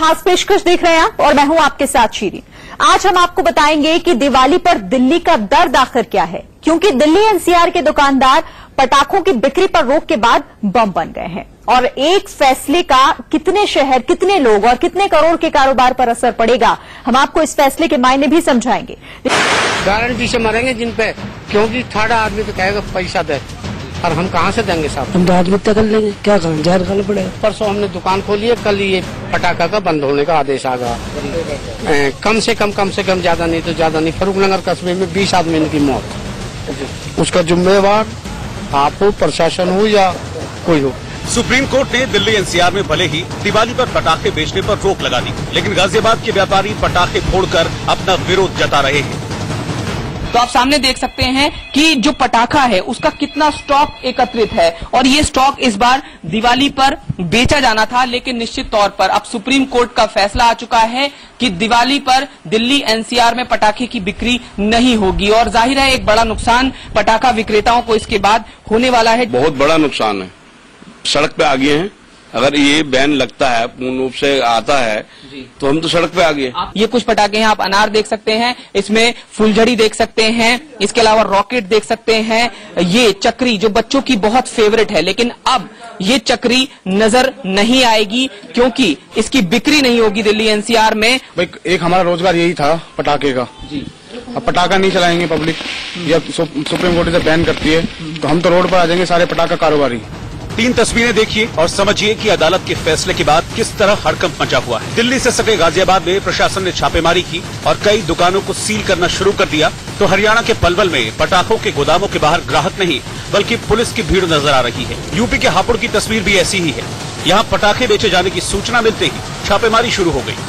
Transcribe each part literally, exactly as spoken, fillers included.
खास पेशकश देख रहे हैं आप और मैं हूं आपके साथ शीरी। आज हम आपको बताएंगे कि दिवाली पर दिल्ली का दर्द आखिर क्या है, क्योंकि दिल्ली एनसीआर के दुकानदार पटाखों की बिक्री पर रोक के बाद बम बन गए हैं और एक फैसले का कितने शहर, कितने लोग और कितने करोड़ के कारोबार पर असर पड़ेगा, हम आपको इस फैसले के मायने भी समझाएंगे। गारंटी से मरेंगे जिन पे, क्योंकि थर्ड आदमी तो कहेगा पैसा दे, और हम कहाँ से देंगे साहब? हम तो आत्महत्या कर लेंगे, क्या करें, जहर खाना पड़ेगा। परसों हमने दुकान खोली है, कल ये पटाखा का बंद होने का आदेश आ गया। कम से कम कम से कम ज्यादा नहीं तो ज्यादा नहीं, फरूखनगर कस्बे में बीस आदमी की मौत। उसका जिम्मेवार आप हो, प्रशासन हो या कोई हो। सुप्रीम कोर्ट ने दिल्ली एनसीआर में भले ही दिवाली पर पटाखे बेचने पर रोक लगा दी, लेकिन गाजियाबाद के व्यापारी पटाखे फोड़कर अपना विरोध जता रहे हैं। तो आप सामने देख सकते हैं कि जो पटाखा है उसका कितना स्टॉक एकत्रित है और ये स्टॉक इस बार दिवाली पर बेचा जाना था, लेकिन निश्चित तौर पर अब सुप्रीम कोर्ट का फैसला आ चुका है कि दिवाली पर दिल्ली एनसीआर में पटाखे की बिक्री नहीं होगी और जाहिर है एक बड़ा नुकसान पटाखा विक्रेताओं को इसके बाद होने वाला है। बहुत बड़ा नुकसान है, सड़क पे आ गए हैं। अगर ये बैन लगता है, पूर्ण रूप से आता है, तो हम तो सड़क पे आ गए। ये कुछ पटाखे हैं, आप अनार देख सकते हैं, इसमें फुलझड़ी देख सकते हैं, इसके अलावा रॉकेट देख सकते हैं, ये चक्री जो बच्चों की बहुत फेवरेट है, लेकिन अब ये चक्री नजर नहीं आएगी क्योंकि इसकी बिक्री नहीं होगी दिल्ली एनसीआर में। भाई एक हमारा रोजगार यही था पटाखे का जी। अब पटाखा नहीं चलाएंगे पब्लिक, या सुप्रीम कोर्ट से बैन करती है तो हम तो रोड पर आ जाएंगे सारे पटाखा कारोबारी। तीन तस्वीरें देखिए और समझिए कि अदालत के फैसले के बाद किस तरह हड़कंप मचा हुआ है। दिल्ली से सटे गाजियाबाद में प्रशासन ने छापेमारी की और कई दुकानों को सील करना शुरू कर दिया, तो हरियाणा के पलवल में पटाखों के गोदामों के बाहर ग्राहक नहीं बल्कि पुलिस की भीड़ नजर आ रही है। यूपी के हापुड़ की तस्वीर भी ऐसी ही है। यहाँ पटाखे बेचे जाने की सूचना मिलते ही छापेमारी शुरू हो गयी।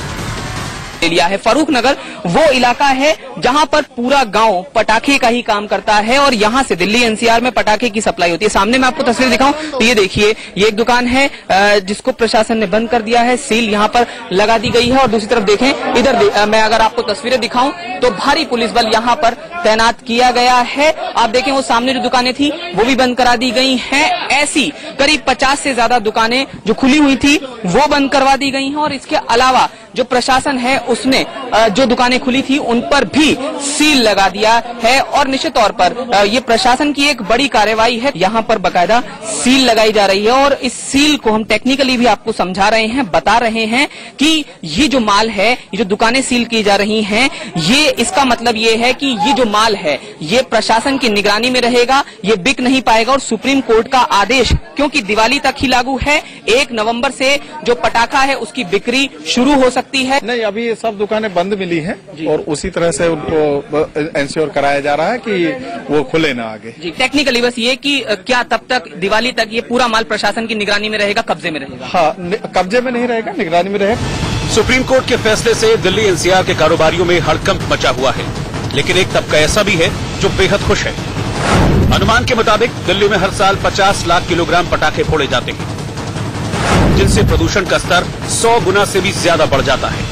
लिया है फरूखनगर वो इलाका है जहां पर पूरा गांव पटाखे का ही काम करता है और यहां से दिल्ली एनसीआर में पटाखे की सप्लाई होती है। सामने मैं आपको तस्वीर दिखाऊं तो ये देखिए, ये एक दुकान है जिसको प्रशासन ने बंद कर दिया है, सील यहां पर लगा दी गई है और दूसरी तरफ देखें इधर दे, मैं अगर आपको तस्वीरें दिखाऊं तो भारी पुलिस बल यहां पर तैनात किया गया है। आप देखें वो सामने जो दुकानें थी वो भी बंद करा दी गई हैं। ऐसी करीब पचास से ज्यादा दुकानें जो खुली हुई थी वो बंद करवा दी गई हैं और इसके अलावा जो प्रशासन है उसने जो दुकानें खुली थी उन पर भी सील लगा दिया है और निश्चित तौर पर ये प्रशासन की एक बड़ी कार्रवाई है। यहाँ पर बकायदा सील लगाई जा रही है और इस सील को हम टेक्निकली भी आपको समझा रहे हैं, बता रहे हैं कि ये जो माल है, ये जो दुकानें सील की जा रही हैं, ये इसका मतलब ये है कि ये जो माल है ये प्रशासन की निगरानी में रहेगा, ये बिक नहीं पाएगा और सुप्रीम कोर्ट का आदेश क्योंकि दिवाली तक ही लागू है, एक नवम्बर से जो पटाखा है उसकी बिक्री शुरू हो सकती है। नहीं, अभी ये सब दुकानें बंद मिली हैं और उसी तरह से उनको इंश्योर कराया जा रहा है कि वो खुले ना आगे। जी, टेक्निकली बस ये कि क्या तब तक दिवाली तक ये पूरा माल प्रशासन की निगरानी में रहेगा, कब्जे में रहेगा? हाँ, कब्जे में नहीं रहेगा, निगरानी में रहेगा। सुप्रीम कोर्ट के फैसले से दिल्ली एनसीआर के कारोबारियों में हड़कंप मचा हुआ है, लेकिन एक तबका ऐसा भी है जो बेहद खुश है। अनुमान के मुताबिक दिल्ली में हर साल पचास लाख किलोग्राम पटाखे फोड़े जाते हैं, जिनसे प्रदूषण का स्तर सौ गुना से भी ज्यादा बढ़ जाता है।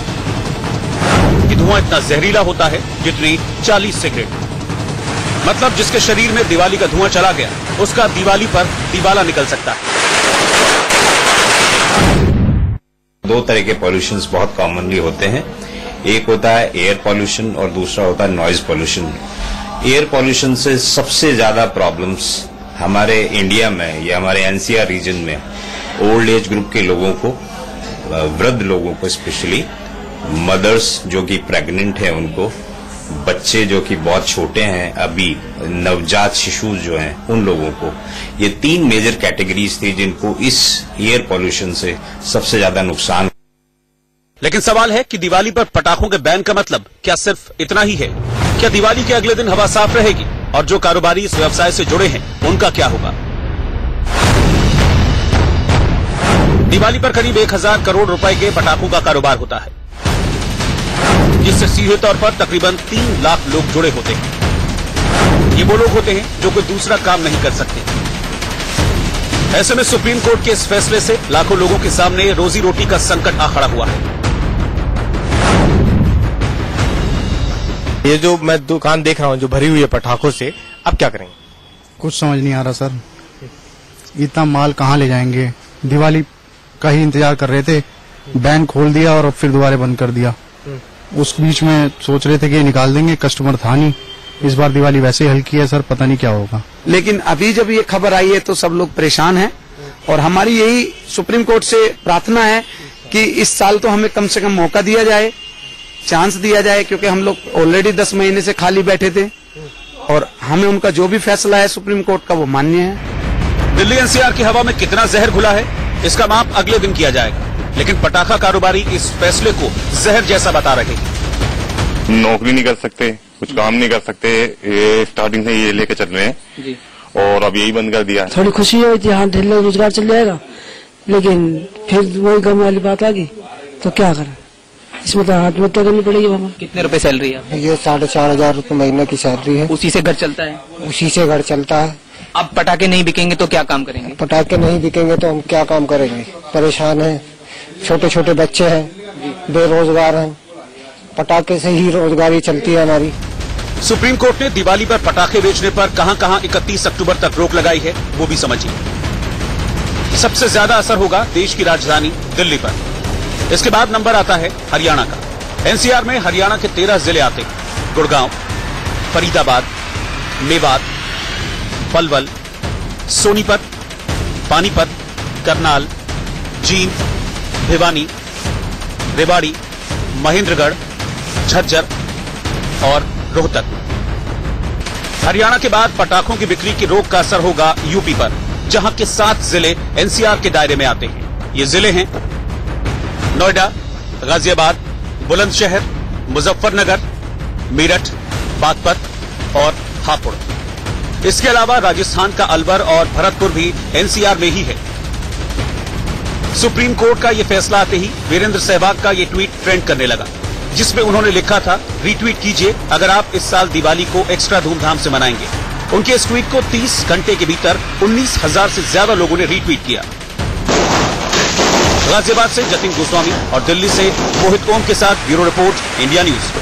ये धुआं इतना जहरीला होता है जितनी चालीस सिगरेट। मतलब जिसके शरीर में दिवाली का धुआं चला गया उसका दिवाली पर दिवाला निकल सकता है। दो तरह के पॉल्यूशंस बहुत कॉमनली होते हैं, एक होता है एयर पॉल्यूशन और दूसरा होता है नॉइज पॉल्यूशन। एयर पॉल्यूशन से सबसे ज्यादा प्रॉब्लम्स हमारे इंडिया में या हमारे एनसीआर रीजन में ओल्ड एज ग्रुप के लोगों को, वृद्ध लोगों को, स्पेशली मदर्स जो कि प्रेग्नेंट है उनको, बच्चे जो कि बहुत छोटे हैं अभी, नवजात शिशु जो हैं उन लोगों को, ये तीन मेजर कैटेगरीज थी जिनको इस एयर पॉल्यूशन से सबसे ज्यादा नुकसान। लेकिन सवाल है कि दिवाली पर पटाखों के बैन का मतलब क्या सिर्फ इतना ही है? क्या दिवाली के अगले दिन हवा साफ रहेगी और जो कारोबारी इस व्यवसाय से जुड़े हैं उनका क्या होगा? दिवाली पर करीब एक हजार करोड़ रुपए के पटाखों का कारोबार होता है, जिससे सीधे तौर पर तकरीबन तीन लाख लोग जुड़े होते हैं। ये वो लोग होते हैं जो कोई दूसरा काम नहीं कर सकते। ऐसे में सुप्रीम कोर्ट के इस फैसले से लाखों लोगों के सामने रोजी रोटी का संकट आ खड़ा हुआ है। ये जो मैं दुकान देख रहा हूँ जो भरी हुई है पटाखों से, अब क्या करेंगे? कुछ समझ नहीं आ रहा सर, इतना माल कहाँ ले जाएंगे? दिवाली का ही इंतजार कर रहे थे, बैन खोल दिया और फिर दोबारा बंद कर दिया। उस बीच में सोच रहे थे कि निकाल देंगे, कस्टमर था नहीं। इस बार दिवाली वैसे ही हल्की है सर, पता नहीं क्या होगा। लेकिन अभी जब ये खबर आई है तो सब लोग परेशान हैं और हमारी यही सुप्रीम कोर्ट से प्रार्थना है कि इस साल तो हमें कम से कम मौका दिया जाए, चांस दिया जाए, क्योंकि हम लोग ऑलरेडी दस महीने से खाली बैठे थे और हमें उनका जो भी फैसला है सुप्रीम कोर्ट का वो मान्य है। दिल्ली एनसीआर की हवा में कितना जहर घुला है इसका माप अगले दिन किया जाएगा, लेकिन पटाखा कारोबारी इस फैसले को जहर जैसा बता रहे हैं। नौकरी नहीं कर सकते, कुछ काम नहीं कर सकते, ये स्टार्टिंग से ये लेके चल रहे हैं जी। और अब यही बंद कर दिया। थोड़ी खुशी हुई थी, हाँ ढिल्ला रोजगार चल जाएगा, लेकिन फिर वही गम वाली बात आ गई तो क्या करें, इसमें तो आत्महत्या करनी पड़ेगी। हमें कितने रुपए सैलरी है? ये साढ़े चार हजार रूपये महीने की सैलरी है। उसी से घर चलता है? उसी से घर चलता है। अब पटाखे नहीं बिकेंगे तो क्या काम करेंगे? पटाखे नहीं बिकेंगे तो हम क्या काम करेंगे, परेशान हैं, छोटे छोटे बच्चे हैं, बेरोजगार हैं, पटाखे से ही रोजगारी चलती है हमारी। सुप्रीम कोर्ट ने दिवाली पर पटाखे बेचने पर कहां कहां इकतीस अक्टूबर तक रोक लगाई है वो भी समझिए। सबसे ज्यादा असर होगा देश की राजधानी दिल्ली पर। इसके बाद नंबर आता है हरियाणा का। एनसीआर में हरियाणा के तेरह जिले आते हैं। गुड़गांव, फरीदाबाद, मेवात, पलवल, सोनीपत, पानीपत, करनाल, जींद, भिवानी, रेवाड़ी, महेंद्रगढ़, झज्जर और रोहतक। हरियाणा के बाद पटाखों की बिक्री की रोक का असर होगा यूपी पर, जहां के सात जिले एनसीआर के दायरे में आते हैं। ये जिले हैं नोएडा, गाजियाबाद, बुलंदशहर, मुजफ्फरनगर, मेरठ, बागपत और हापुड़। इसके अलावा राजस्थान का अलवर और भरतपुर भी एनसीआर में ही है। सुप्रीम कोर्ट का यह फैसला आते ही वीरेंद्र सहवाग का यह ट्वीट ट्रेंड करने लगा, जिसमें उन्होंने लिखा था, रीट्वीट कीजिए अगर आप इस साल दिवाली को एक्स्ट्रा धूमधाम से मनाएंगे। उनके इस ट्वीट को तीस घंटे के भीतर उन्नीस हजार से ज्यादा लोगों ने रीट्वीट किया। गाजियाबाद से जतिन गोस्वामी और दिल्ली से मोहित ओम के साथ ब्यूरो रिपोर्ट, इंडिया न्यूज।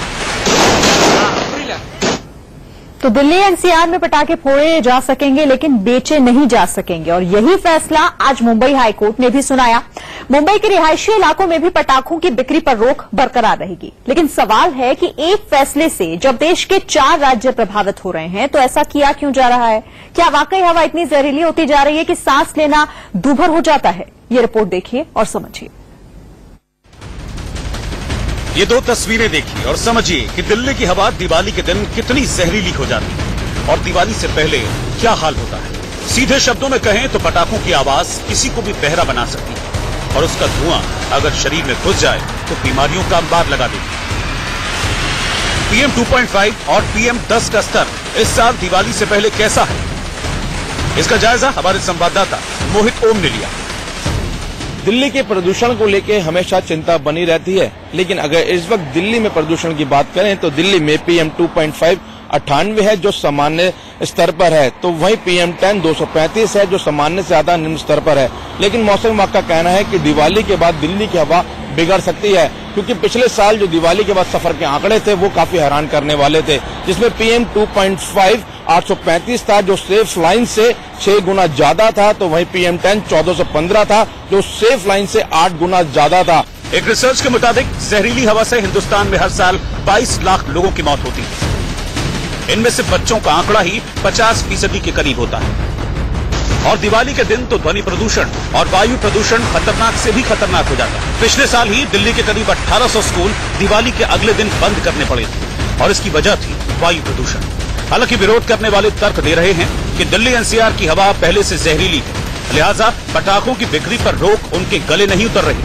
तो दिल्ली एनसीआर में पटाखे फोड़े जा सकेंगे लेकिन बेचे नहीं जा सकेंगे, और यही फैसला आज मुंबई हाईकोर्ट ने भी सुनाया। मुंबई के रिहायशी इलाकों में भी पटाखों की बिक्री पर रोक बरकरार रहेगी, लेकिन सवाल है कि एक फैसले से जब देश के चार राज्य प्रभावित हो रहे हैं तो ऐसा किया क्यों जा रहा है? क्या वाकई हवा इतनी जहरीली होती जा रही है कि सांस लेना दूभर हो जाता है? ये रिपोर्ट देखिए और समझिए। ये दो तस्वीरें देखिए और समझिए कि दिल्ली की हवा दिवाली के दिन कितनी जहरीली हो जाती है और दिवाली से पहले क्या हाल होता है। सीधे शब्दों में कहें तो पटाखों की आवाज किसी को भी बहरा बना सकती है और उसका धुआं अगर शरीर में घुस जाए तो बीमारियों का अंबार लगा देती है। पीएम टू पॉइंट फाइव और पीएम टेन का स्तर इस साल दिवाली से पहले कैसा है, इसका जायजा हमारे संवाददाता मोहित ओम ने लिया। दिल्ली के प्रदूषण को लेकर हमेशा चिंता बनी रहती है, लेकिन अगर इस वक्त दिल्ली में प्रदूषण की बात करें तो दिल्ली में पीएम टू पॉइंट फाइव अट्ठानवे है जो सामान्य स्तर पर है, तो वहीं पीएम टेन दो सौ पैंतीस है जो सामान्य से ज्यादा निम्न स्तर पर है। लेकिन मौसम विभाग का कहना है कि दिवाली के बाद दिल्ली की हवा बिगड़ सकती है, क्योंकि पिछले साल जो दिवाली के बाद सफर के आंकड़े थे वो काफी हैरान करने वाले थे, जिसमें पीएम टू पॉइंट फाइव आठ सौ पैंतीस था जो सेफ लाइन से छह गुना ज्यादा था, तो वहीं पीएम टेन चौदह सौ पंद्रह था जो सेफ लाइन से आठ गुना ज्यादा था। एक रिसर्च के मुताबिक जहरीली हवा से हिंदुस्तान में हर साल बाईस लाख लोगों की मौत होती है। इनमें से बच्चों का आंकड़ा ही पचास फीसदी के करीब होता है। और दिवाली के दिन तो ध्वनि प्रदूषण और वायु प्रदूषण खतरनाक से भी खतरनाक हो जाता है। पिछले साल ही दिल्ली के करीब अठारह सौ स्कूल दिवाली के अगले दिन बंद करने पड़े थे और इसकी वजह थी वायु प्रदूषण। हालांकि विरोध करने वाले तर्क दे रहे हैं कि दिल्ली एनसीआर की हवा पहले से जहरीली है, लिहाजा पटाखों की बिक्री पर रोक उनके गले नहीं उतर रही।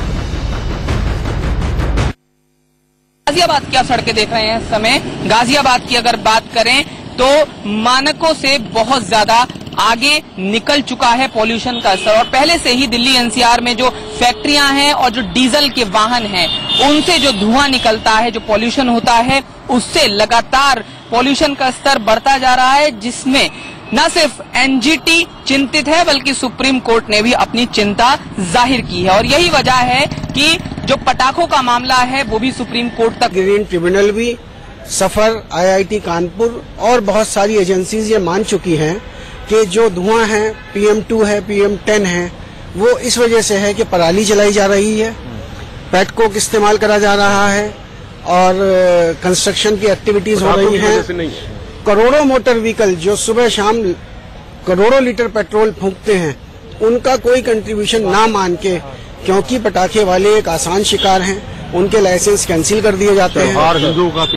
गाजियाबाद क्या सड़कें देख रहे हैं इस समय। गाजियाबाद की अगर बात करें तो मानकों से बहुत ज्यादा आगे निकल चुका है पॉल्यूशन का स्तर, और पहले से ही दिल्ली एनसीआर में जो फैक्ट्रियां हैं और जो डीजल के वाहन हैं उनसे जो धुआं निकलता है, जो पॉल्यूशन होता है, उससे लगातार पॉल्यूशन का स्तर बढ़ता जा रहा है, जिसमें न सिर्फ एनजीटी चिंतित है बल्कि सुप्रीम कोर्ट ने भी अपनी चिंता जाहिर की है। और यही वजह है कि जो पटाखों का मामला है वो भी सुप्रीम कोर्ट तक। ग्रीन ट्रिब्यूनल भी, सफर, आईआईटी कानपुर और बहुत सारी एजेंसीज ये मान चुकी हैं कि जो धुआं है, पीएम टू है, पीएम टेन है, वो इस वजह से है कि पराली जलाई जा रही है पेट कोक इस्तेमाल करा जा रहा है और कंस्ट्रक्शन की एक्टिविटीज हो रही हैं। करोड़ों मोटर व्हीकल जो सुबह शाम करोड़ों लीटर पेट्रोल फूंकते हैं, उनका कोई कंट्रीब्यूशन ना मान के, क्योंकि पटाखे वाले एक आसान शिकार हैं, उनके लाइसेंस कैंसिल कर दिए जाते हैं।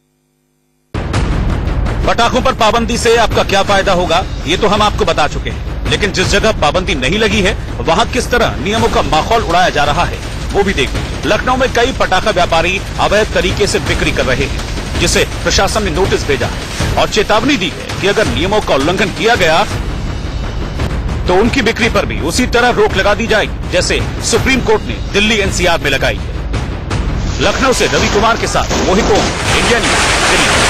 पटाखों पर पाबंदी से आपका क्या फायदा होगा, ये तो हम आपको बता चुके हैं, लेकिन जिस जगह पाबंदी नहीं लगी है वहां किस तरह नियमों का माहौल उड़ाया जा रहा है वो भी देखिए। लखनऊ में कई पटाखा व्यापारी अवैध तरीके से बिक्री कर रहे हैं, जिसे प्रशासन ने नोटिस भेजा है और चेतावनी दी है कि अगर नियमों का उल्लंघन किया गया तो उनकी बिक्री पर भी उसी तरह रोक लगा दी जाएगी, जैसे सुप्रीम कोर्ट ने दिल्ली एनसीआर में लगाई है। लखनऊ से रवि कुमार के साथ मोहित ओम, इंडिया न्यूज, दिल्ली।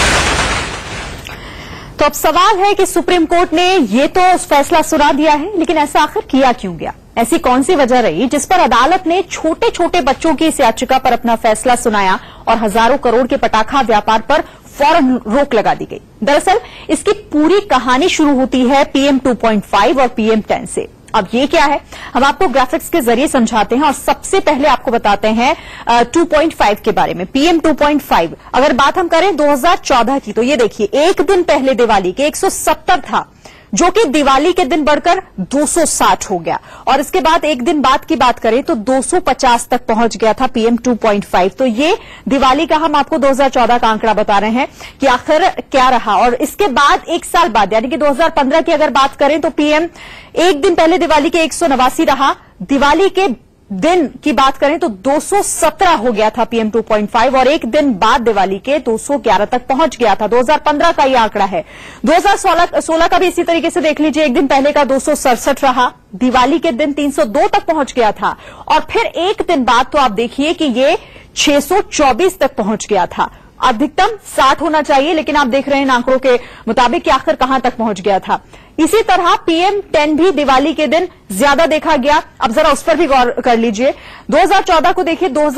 तो अब सवाल है कि सुप्रीम कोर्ट ने ये तो फैसला सुना दिया है, लेकिन ऐसा आखिर किया क्यों गया? ऐसी कौन सी वजह रही जिस पर अदालत ने छोटे छोटे बच्चों की इस याचिका पर अपना फैसला सुनाया और हजारों करोड़ के पटाखा व्यापार पर फौरन रोक लगा दी गई? दरअसल इसकी पूरी कहानी शुरू होती है पीएम टू पॉइंट फाइव और पीएम टेन से। अब ये क्या है, हम आपको ग्राफिक्स के जरिए समझाते हैं और सबसे पहले आपको बताते हैं टू पॉइंट फाइव के बारे में। पीएम टू पॉइंट फाइव, अगर बात हम करें दो हज़ार चौदह की, तो ये देखिए एक दिन पहले दिवाली के एक सौ सत्तर था, जो कि दिवाली के दिन बढ़कर दो सौ साठ हो गया, और इसके बाद एक दिन बाद की बात करें तो दो सौ पचास तक पहुंच गया था पीएम टू पॉइंट फाइव। तो ये दिवाली का हम आपको दो हज़ार चौदह का आंकड़ा बता रहे हैं कि आखिर क्या रहा। और इसके बाद एक साल बाद यानी कि दो हज़ार पंद्रह की अगर बात करें तो पीएम एक दिन पहले दिवाली के एक सौ नवासी रहा, दिवाली के दिन की बात करें तो दो सौ सत्रह हो गया था पीएम टू पॉइंट फाइव, और एक दिन बाद दिवाली के दो सौ ग्यारह तक पहुंच गया था। दो हज़ार पंद्रह का ये आंकड़ा है। दो हज़ार सोलह का भी इसी तरीके से देख लीजिए, एक दिन पहले का दो सौ सड़सठ रहा, दिवाली के दिन तीन सौ दो तक पहुंच गया था, और फिर एक दिन बाद तो आप देखिए कि ये छह सौ चौबीस तक पहुंच गया था। अधिकतम साठ होना चाहिए, लेकिन आप देख रहे हैं आंकड़ों के मुताबिक कि आखिर कहां तक पहुंच गया था। इसी तरह पीएम टेन भी दिवाली के दिन ज्यादा देखा गया। अब जरा उस पर भी गौर कर लीजिए। दो हज़ार चौदह को देखिए, दो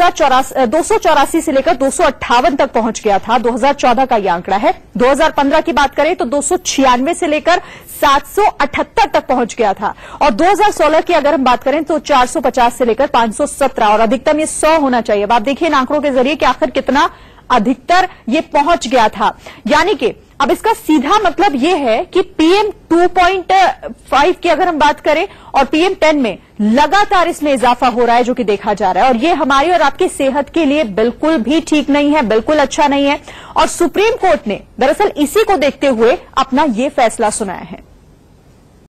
सौ चौरासी से लेकर दो सौ अट्ठावन तक पहुंच गया था। दो हज़ार चौदह का यह आंकड़ा है। दो हज़ार पंद्रह की बात करें तो दो सौ छियानवे से लेकर सात सौ अठहत्तर तक पहुंच गया था, और दो हज़ार सोलह की अगर हम बात करें तो चार सौ पचास से लेकर पांच सौ सत्रह, और अधिकतम ये सौ होना चाहिए। अब आप देखिए इन आंकड़ों के जरिए कि आखिर कितना अधिकतर ये पहुंच गया था। यानी कि अब इसका सीधा मतलब ये है कि पीएम टू पॉइंट फाइव की अगर हम बात करें और पीएम टेन में लगातार इसमें इजाफा हो रहा है, जो कि देखा जा रहा है, और ये हमारी और आपकी सेहत के लिए बिल्कुल भी ठीक नहीं है, बिल्कुल अच्छा नहीं है। और सुप्रीम कोर्ट ने दरअसल इसी को देखते हुए अपना ये फैसला सुनाया है।